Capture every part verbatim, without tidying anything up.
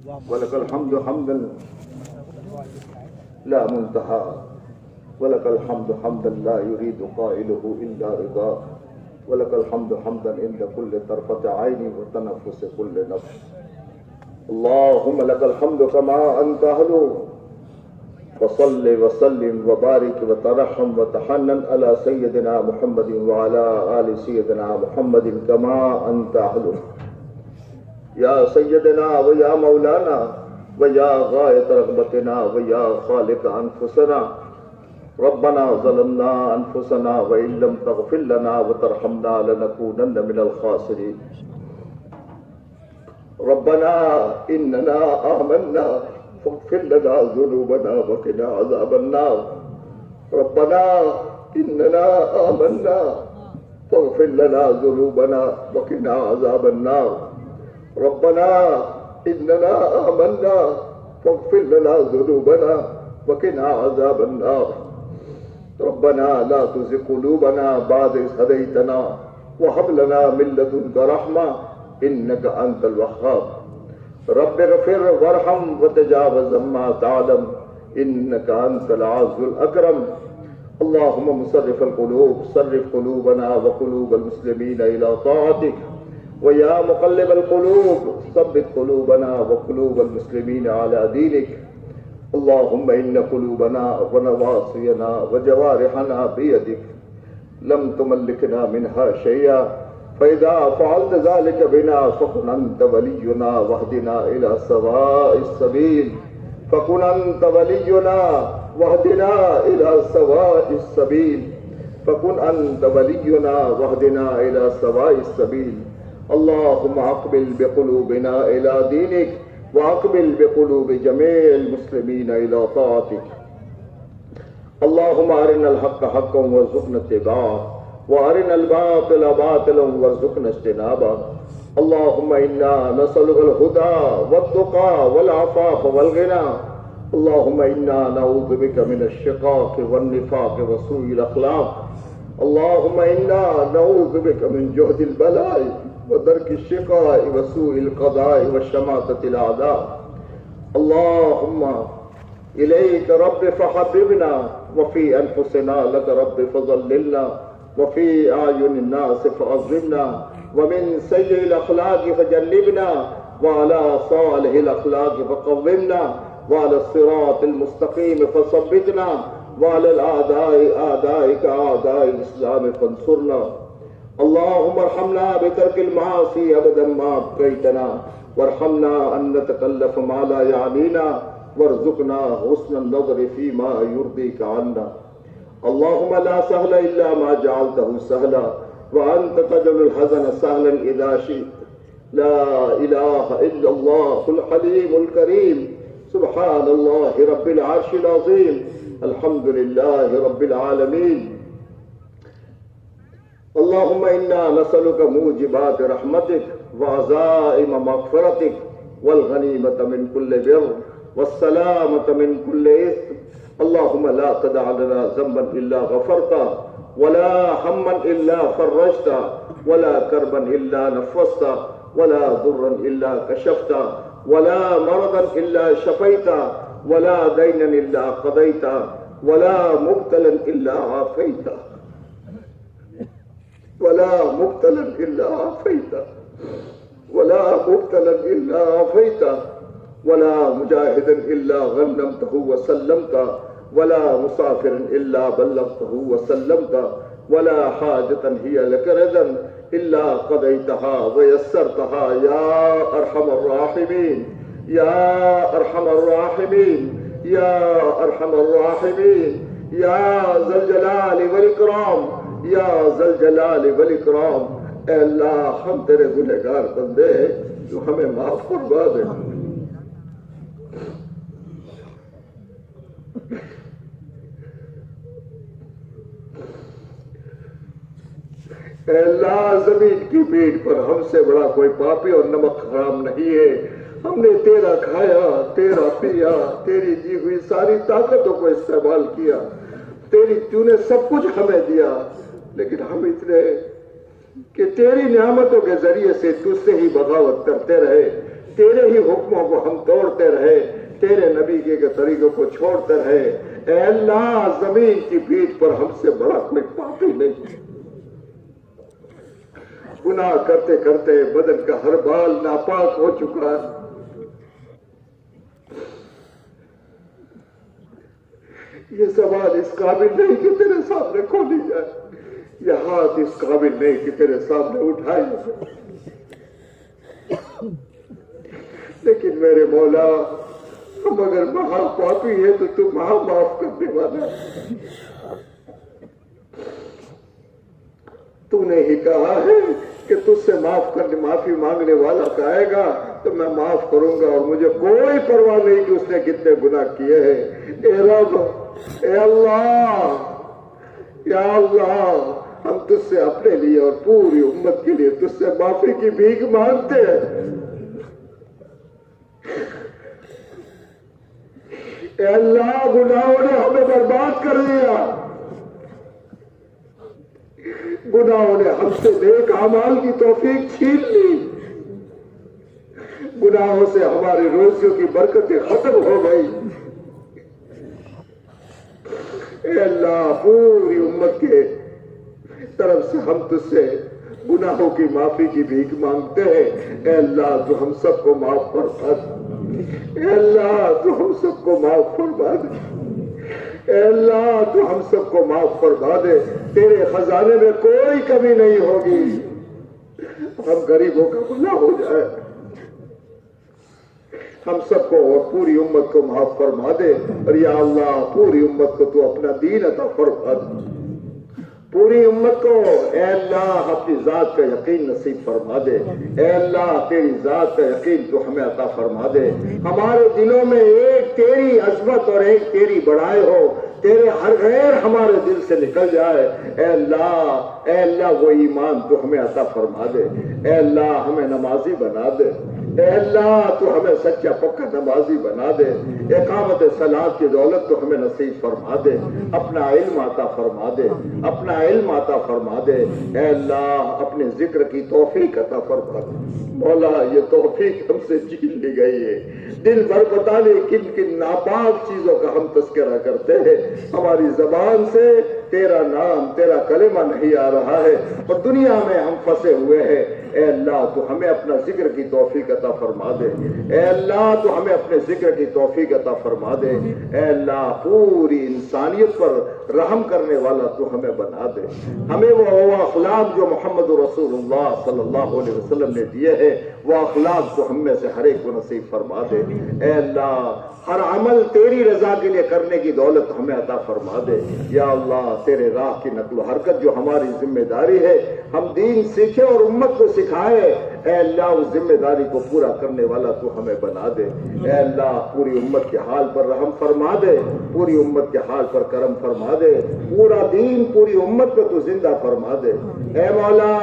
ولك الحمد حمدا لا منتهى ولك الحمد حمدا لا يريد قائله إلا رضاك ولك الحمد حمدا عند كل طرفة عين وتنفس كل نفس. اللهم لك الحمد كما أنت أهله، فصل وسلم وبارك وترحم وتحنن على سيدنا محمد وعلى آل سيدنا محمد كما أنت أهله. يا سيدنا ويا مولانا ويا غاية رغبتنا ويا خالق أنفسنا، ربنا ظلمنا أنفسنا وإن لم تغفر لنا وترحمنا لنكونن من الخاسرين. ربنا إننا آمنا فاغفر لنا ذنوبنا وقنا عذاب النار. ربنا إننا آمنا فاغفر لنا ذنوبنا وقنا عذاب النار. ربنا إننا آمنا فاغفر لنا ذنوبنا وقنا عذاب النار. ربنا لا تزغ قلوبنا بعد إذ هديتنا وهب لنا من لدنك رحمة إنك أنت الوهاب. رب اغفر وارحم وتجاوز عما تعلم إنك أنت العز الأكرم. اللهم مصرف القلوب صرف قلوبنا وقلوب المسلمين إلى طاعتك، ويا مقلب القلوب ثبت قلوبنا وقلوب المسلمين على دينك. اللهم إن قلوبنا ونواصينا وجوارحنا بيدك، لم تملكنا منها شيئا، فإذا فعلت ذلك بنا فكن أنت ولينا واهدنا إلى سواء السبيل. فكن أنت ولينا واهدنا إلى سواء السبيل. فكن أنت ولينا واهدنا إلى سواء السبيل. اللهم أقبل بقلوبنا إلى دينك، وأقبل بقلوب جميع المسلمين إلى طاعتك. اللهم أرنا الحق حقا وارزقنا اتباعه، وأرنا الباطل باطلا وارزقنا اجتنابه. اللهم إنا نسألك الهدى والتقى والعفاف والغنى. اللهم إنا نعوذ بك من الشقاق والنفاق وسوء الأخلاق. اللهم إنا نعوذ بك من جهد البلاء ودرك الشقاء وسوء القضاء وشماتة الأعداء. اللهم إليك رب فحببنا، وفي أنفسنا لك رب فضللنا، وفي أعين الناس فعظمنا، ومن سيء الأخلاق فجنبنا، وعلى صالح الأخلاق فقومنا، وعلى الصراط المستقيم فثبتنا، وعلى الأعداء أعدائك أعداء الإسلام فانصرنا. اللهم ارحمنا بترك المعاصي أبدا ما أبقيتنا، وارحمنا أن نتكلف ما لا يعنينا، وارزقنا حسن النظر فيما يرضيك عنا. اللهم لا سهل إلا ما جعلته سهلا، وأنت تجعل الحزن سهلا إذا شئت. لا إله إلا الله الحليم الكريم. سبحان الله رب العرش العظيم. الحمد لله رب العالمين. اللهم إنا نسألك موجبات رحمتك وعزائم مغفرتك والغنيمة من كل بر والسلامة من كل إثم. اللهم لا تدع لنا ذنبا إلا غفرته، ولا هما إلا فرجته، ولا كربا إلا نفسته، ولا ضرا إلا كشفته، ولا مرضا إلا شفيته، ولا دينا إلا قضيته، ولا مبتلا إلا عافيته، ولا مبتلا إلا عافيته، ولا مبتلا إلا عافيته، ولا مجاهدا إلا غنمته وسلمته، ولا مسافر إلا بلغته وسلمته، ولا حاجة هي لك رضا إلا قضيتها ويسرتها يا أرحم الراحمين، يا أرحم الراحمين، يا أرحم الراحمين، يا ذا الجلال والإكرام، یا ذا الجلال والاکرام. اے اللہ ہم تیرے گنہگار بندے ہیں، جو ہمیں معاف فرما دے. اے اللہ زمین کی پیٹھ پر ہم سے بڑا کوئی پاپی اور نمک حرام نہیں ہے. ہم نے تیرا کھایا، تیرا پیا، تیری دی ہوئی ساری طاقتوں کو استعمال کیا، تیری تو نے سب کچھ ہمیں دیا، لیکن ہم اتنے کہ تیری نعمتوں کے ذریعے سے تجھ سے ہی بغاوت کرتے رہے. تیرے ہی حکموں کو ہم توڑتے رہے، تیرے نبی کے طریقوں کو چھوڑتے رہے۔ اے اللہ زمین کی پیٹھ پر ہم سے بڑا کوئی پاپی نہیں، گناہ کرتے کرتے بدن کا ہر بال ناپاک ہو چکا ہے۔ یہ زبان اس قابل نہیں کہ تیرے سامنے کھولی جائے، یہ ہاتھ اس قابل نہیں کہ تیرے سامنے اٹھائی جائے، لیکن میرے مولا ہم اگر مہا پاپی ہے تو تو مہا معاف کرنے والا ہے۔ تو نے ہی کہا ہے کہ تجھ سے معاف کرنے معافی مانگنے والا کہے گا تو میں معاف کروں گا، اور مجھے کوئی پرواہ نہیں کہ اس نے کتنے گناہ کیے ہیں۔ اے رب، اے اللہ، یا اللہ، ہم تجھ سے اپنے لیے اور پوری امت کے لیے تجھ سے معافی کی بھیک مانگتے ہیں۔ اے اللہ، گناہوں نے ہمیں برباد کر دیا، گناہوں نے ہم سے نیک اعمال کی توفیق چھین لی، گناہوں سے ہماری روزیوں کی برکتیں ختم ہو گئی۔ اے اللہ، پوری امت کے طرف سے ہم تجھ سے گناہوں کی معافی کی بھیک مانگتے ہیں۔ اے اللہ تو ہم سب کو معاف فرما دے، اے اللہ تو ہم سب کو معاف فرما دے، اے اللہ تو ہم سب کو معاف فرما دے۔ تیرے خزانے میں کوئی کمی نہیں ہوگی، ہم غریبوں کا بھلا ہو جائے، ہم سب کو اور پوری امت کو معاف فرما دے۔ اور یا اللہ پوری امت کو تو اپنا دین عطا فرما دے، پوری امت کو اے اللہ اپنی ذات کا یقین نصیب فرما دے۔ اے اللہ تیری ذات کا یقین تو ہمیں عطا فرما دے، ہمارے دلوں میں ایک تیری عظمت اور ایک تیری بڑائی ہو، تیرے ہر غیر ہمارے دل سے نکل جائے۔ اے اللہ اے اللہ وہ ایمان تو ہمیں عطا فرما دے، اے اللہ ہمیں نمازی بنا دے، اے اللہ تو ہمیں سچا پکا نمازی بنا دے، اقامت صلاۃ کی دولت تو ہمیں نصیب فرما دے، اپنا علم عطا فرما دے، اپنا علم عطا فرما دے، اے اللہ اپنے ذکر کی توفیق عطا فرما دے۔ مولا یہ توفیق ہم سے چھین لی گئی ہے، دل بھر پتا نہیں کن کن ناپاک چیزوں کا ہم تذکرہ کرتے ہیں، ہماری زبان سے تیرا نام تیرا کلمہ نہیں آ رہا ہے، اور دنیا میں ہم پھنسے ہوئے ہیں۔ اے اللہ تو ہمیں اپنا ذکر کی توفیق عطا فرما دے، اے اللہ تو ہمیں اپنے ذکر کی توفیق عطا فرما دے، اے اللہ پوری انسانیت پر رحم کرنے والا تو ہمیں بنا دے، ہمیں وہ اخلاق جو محمد رسول اللہ صلی اللہ علیہ وسلم نے دیے ہیں وہ اخلاق کو ہم میں سے ہر ایک کو نصیب فرما دے۔ اے اللہ ہر عمل تیری رضا کے لیے کرنے کی دولت ہمیں عطا فرما دے۔ یا اللہ تیرے راہ کی نقل و حرکت جو ہماری ذمہ داری ہے، ہم دین سیکھے اور امت کو سکھائے، اے اللہ اس ذمہ داری کو پورا کرنے والا تو ہمیں بنا دے۔ اے اللہ پوری امت کے حال پر رحم فرما دے، پوری امت کے حال پر کرم فرما دے، پورا دین پوری امت کو تو زندہ فرما دے۔ اے مولا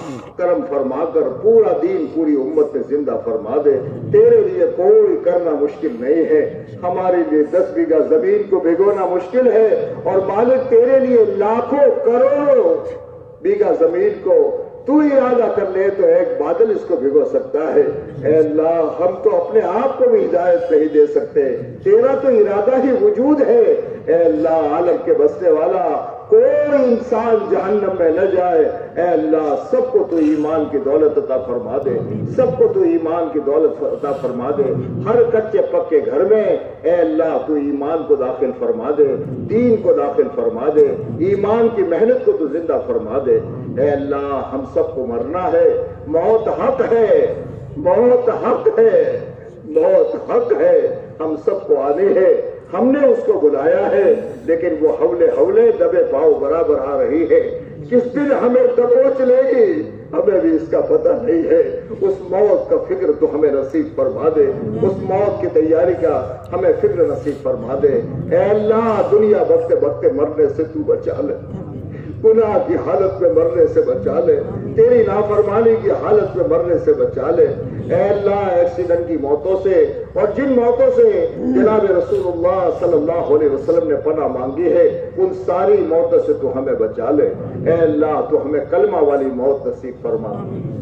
کرم فرما کر پورا دین پوری امت میں زندہ فرما دے۔ تیرے لیے کوئی کرنا مشکل نہیں ہے، ہمارے لیے دس بیگھہ زمین کو بھگونا مشکل ہے، اور مالک تیرے لیے لاکھوں کروڑوں بیگھہ زمین کو تو ارادہ کر لے تو ایک بادل اس کو بھگو سکتا ہے۔ اے اللہ ہم تو اپنے آپ کو بھی ہدایت نہیں دے سکتے، تیرا تو ارادہ ہی وجود ہے۔ اے اللہ عالم کے بسنے والا کوئی انسان جہنم میں نہ جائے، اے اللہ سب کو تو ایمان کی دولت عطا فرما دے، سب کو تو ایمان کی دولت عطا فرما دے، ہر کچے پکے گھر میں اے اللہ تو ایمان کو داخل فرما دے، دین کو داخل فرما دے، ایمان کی محنت کو تو زندہ فرما دے۔ اے اللہ ہم سب کو مرنا ہے، موت حق ہے، موت حق ہے، موت حق ہے، ہم سب کو آنے ہے، ہم نے اس کو بلایا ہے، لیکن وہ حولے حولے دبے پاؤ برابر آ رہی ہے، کس دن ہمیں دبوچ لے گی ہمیں بھی اس کا پتہ نہیں ہے۔ اس موت کا فکر تو ہمیں نصیب فرما دے، اس موت کی تیاری کا ہمیں فکر نصیب فرما دے۔ اے اللہ دنیا بھگتے بھگتے مرنے سے تو بچا لے، گناہ کی حالت میں مرنے سے بچا لے، تیری نافرمانی کی حالت میں مرنے سے بچا لے۔ اے اللہ ایکسیڈنٹ کی موتوں سے اور جن موتوں سے جناب رسول اللہ صلی اللہ علیہ وسلم نے پناہ مانگی ہے ان ساری موتوں سے تو ہمیں بچا لے۔ اے اللہ تو ہمیں کلمہ والی موت نصیب فرما،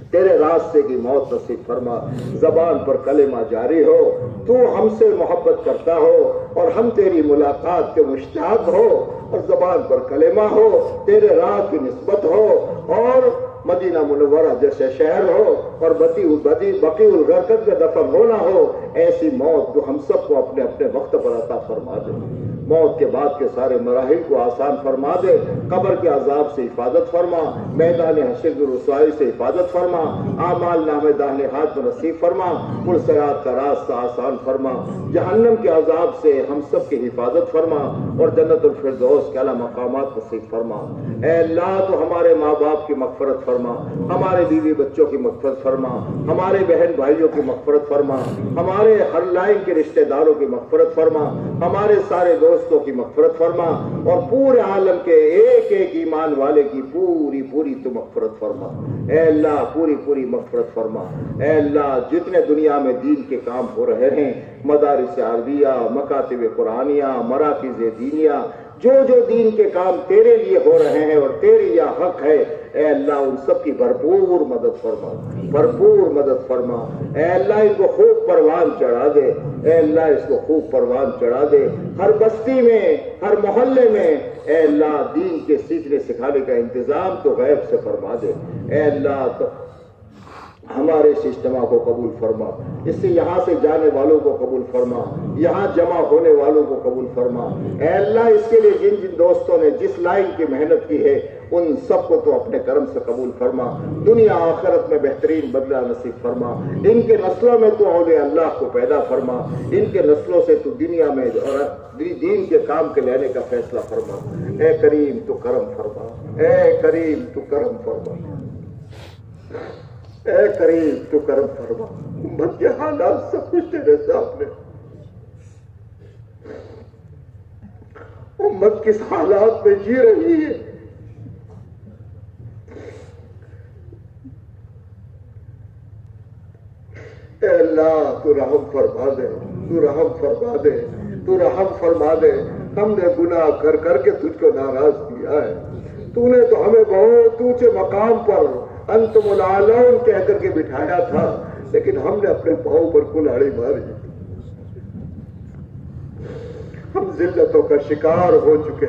تیرے راستے کی موت نصیب فرما، زبان پر کلمہ جاری ہو، تو ہم سے محبت کرتا ہو اور ہم تیری ملاقات کے مشتاق ہو، اور زبان پر کلمہ ہو، تیرے راہ کی نسبت ہو، اور مدینہ منورہ جیسے شہر ہو اور بقیع الغرقد میں دفن ہونا ہو، ایسی موت تو ہم سب کو اپنے اپنے وقت پر عطا فرما دے۔ موت کے بعد کے سارے مراحل کو آسان فرما دے، قبر کے عذاب سے حفاظت فرما، میدان حشر کی رسوائی سے حفاظت فرما، اعمال نامہ داہنے ہاتھ میں نصیب فرما، پل صراط کا راستہ آسان فرما، جہنم کے عذاب سے ہم سب کی حفاظت فرما، اور جنت الفردوس کے اعلیٰ مقامات نصیب فرما۔ اے اللہ تو ہمارے ماں باپ کی مغفرت فرما، ہمارے بیوی بچوں کی مغفرت فرما، ہمارے بہن بھائیوں کی مغفرت فرما، ہمارے ہر لائن کے رشتہ داروں کی مغفرت فرما، ہمارے سارے دوستوں کی مغفرت فرما، اور پورے عالم کے ایک ایک ایمان والے کی پوری پوری تو مغفرت فرما۔ اے اللہ پوری پوری مغفرت فرما۔ اے اللہ جتنے دنیا میں دین کے کام ہو رہے ہیں، مدارس عربیہ، مکاتب قرآنیہ، مراکز دینیہ، جو جو دین کے کام تیرے لیے ہو رہے ہیں اور تیرے یہ حق ہے، اے اللہ ان سب کی بھرپور مدد فرما، بھرپور مدد فرما۔ اے اللہ ان کو خوب پروان چڑھا دے، اے اللہ اس کو خوب پروان چڑھا دے، ہر بستی میں، ہر محلے میں، اے اللہ دین کے سیکھنے سکھانے کا انتظام تو غیب سے فرما دے۔ اے اللہ تو ہمارے اس اجتماع کو قبول فرما، اس سے یہاں سے جانے والوں کو قبول فرما، یہاں جمع ہونے والوں کو قبول فرما۔ اے اللہ اس کے لیے جن جن دوستوں نے جس لائن کی محنت کی ہے ان سب کو تو اپنے کرم سے قبول فرما، دنیا آخرت میں بہترین بدلہ نصیب فرما، ان کے نسلوں میں تو اولیاء اللہ کو پیدا فرما، ان کے نسلوں سے تو دنیا میں اور دین کے کام کے لینے کا فیصلہ فرما۔ اے کریم تو کرم فرما، اے کریم تو کرم فرما، اے کریم تو کرم فرما۔ امت کے حالات سب کچھ تیرے سامنے، امت کس حالات میں جی رہی ہے، اے اللہ تو رحم فرما دے، تو رحم فرما دے، تو رحم فرما دے۔ ہم نے گناہ کر کر کے تجھ کو ناراض کیا ہے، تو نے تو ہمیں بہت اونچے مقام پر انتم الاعلون کہہ کر کے بٹھایا تھا، لیکن ہم نے اپنے پاؤں پر کلاڑی ماری، ہم ذلتوں کا شکار ہو چکے،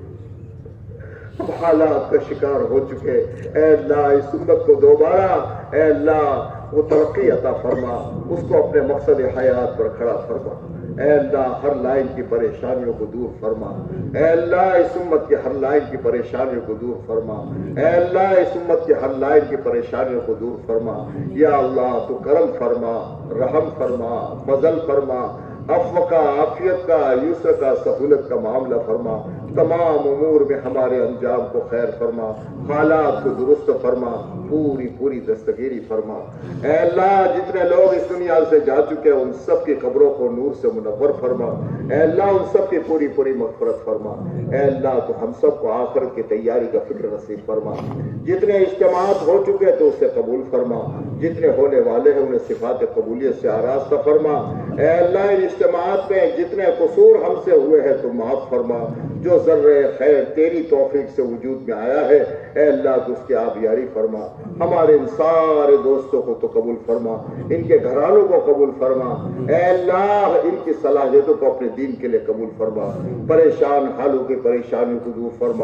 ہم حالات کا شکار ہو چکے۔ اے اللہ اس امت کو دوبارہ اے اللہ وہ ترقی عطا فرما، اس کو اپنے مقصد حیات پر کھڑا فرما۔ اے اللہ ہر لائن کی پریشانیوں کو دور فرما، اے اللہ اس امت کی ہر لائن کی پریشانیوں کو دور فرما، اے اللہ اس امت کی ہر لائن کی پریشانیوں کو دور فرما۔ یا اللہ تو کرم فرما، رحم فرما، فضل فرما، عفو کا، عافیت کا، یسر کا، سہولت کا معاملہ فرما، تمام امور میں ہمارے انجام کو خیر فرما، حالات کو درست فرما، پوری پوری دستگیری فرما۔ اے اللہ جتنے لوگ اس دنیا سے جا چکے ان سب کی قبروں کو نور سے منور فرما، اے اللہ ان سب کی پوری پوری مغفرت فرما۔ اے اللہ تو ہم سب کو آخرت کی تیاری کا فکر نصیب فرما، جتنے اجتماعات ہو چکے تو اسے قبول فرما، جتنے ہونے والے ہیں انہیں صفات قبولیت سے آراستہ فرما۔ اے اللہ ان اجتماعات میں جتنے قصور ہم سے ہوئے ہیں تو معاف فرما، جو ذرہ خیر تیری توفیق سے وجود میں آیا ہے اے اللہ تو اس کی آبیاری فرما، ہمارے ان سارے دوستوں کو تو قبول فرما، ان کے گھرانوں کو قبول فرما، اے اللہ ان کی صلاحیتوں کو اپنے دین کے لیے قبول فرما، پریشان حالوں کی پریشانیوں کو دور فرما،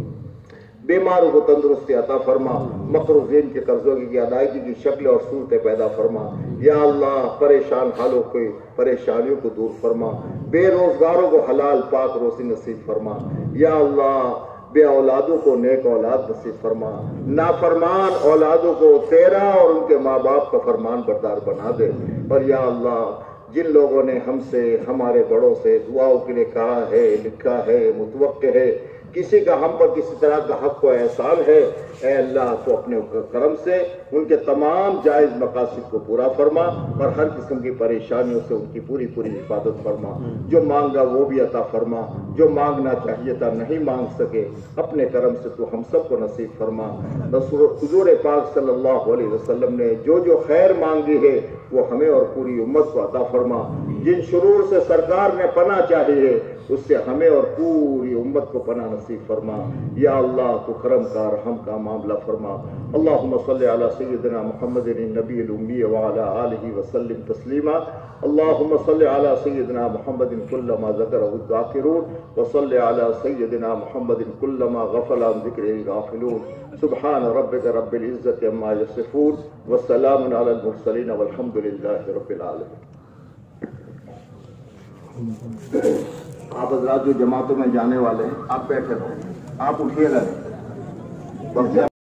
بیماروں کو تندرستی عطا فرما، مقروضین کے قرضوں کی ادائیگی کی شکل اور صورتیں پیدا فرما۔ یا اللہ پریشان حالوں کی پریشانیوں کو دور فرما، بے روزگاروں کو حلال پاک روزی نصیب فرما۔ یا اللہ بے اولادوں کو نیک اولاد نصیب فرما، نافرمان اولادوں کو تیرا اور ان کے ماں باپ کا فرمان بردار بنا دے۔ اور یا اللہ جن لوگوں نے ہم سے ہمارے بڑوں سے دعاؤں کے لیے کہا ہے، لکھا ہے، متوقع ہے، کسی کا ہم پر کسی طرح کا حق و احسان ہے، اے اللہ تو اپنے کرم سے ان کے تمام جائز مقاصد کو پورا فرما اور ہر قسم کی پریشانیوں سے ان کی پوری پوری حفاظت فرما۔ جو مانگا وہ بھی عطا فرما، جو مانگنا چاہیے تھا نہیں مانگ سکے اپنے کرم سے تو ہم سب کو نصیب فرما۔ حضور پاک صلی اللہ علیہ وسلم نے جو جو خیر مانگی ہے وہ ہمیں اور پوری امت کو عطا فرما۔ جن شرور سے سرکار نے پناہ چاہی ہے اس سے ہمیں اور پوری امت کو پناہ نصیب فرما. یا اللہ تو کرم کا رحم کا معاملہ فرما. اللہم صلی علی سیدنا محمد النبی الامی وعلی آلہ وسلم تسلیما. اللہم صلی علی سیدنا محمد کلما ذکرہ الذاکرون وصلی علی سیدنا محمد کلما غفل عن ذکرہ الغافلون. سبحان ربک رب العزت عما یصفون والسلام علی المرسلین والحمد للہ رب العالمین. آپ حضرات جو جماعتوں میں جانے والے ہیں آپ بیٹھے رہو، آپ اٹھیے گا.